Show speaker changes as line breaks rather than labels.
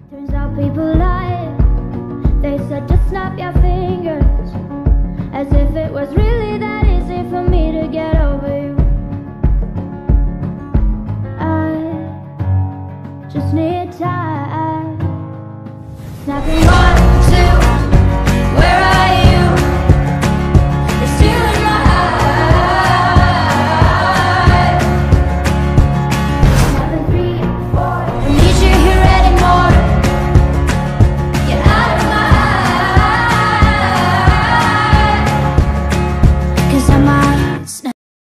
Turns out people lie. They said just snap your fingers, as if it was really that